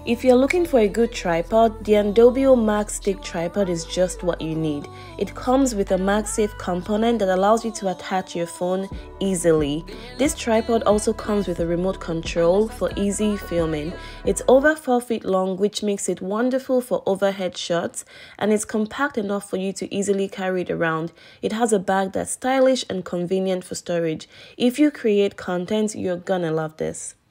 If you're looking for a good tripod, the Andobio MagStick tripod is just what you need. It comes with a MagSafe component that allows you to attach your phone easily. This tripod also comes with a remote control for easy filming. It's over 4 feet long, which makes it wonderful for overhead shots, and it's compact enough for you to easily carry it around. It has a bag that's stylish and convenient for storage. If you create content, you're gonna love this.